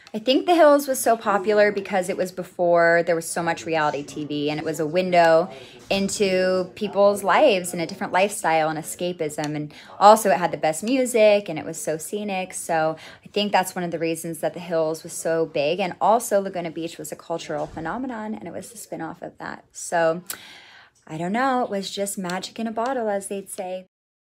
I think The Hills was so popular because it was before there was so much reality TV, and it was a window into people's lives and a different lifestyle and escapism. And also, it had the best music and it was so scenic. So I think that's one of the reasons that The Hills was so big. And also, Laguna Beach was a cultural phenomenon, and it was the spinoff of that. So I don't know, it was just magic in a bottle, as they'd say.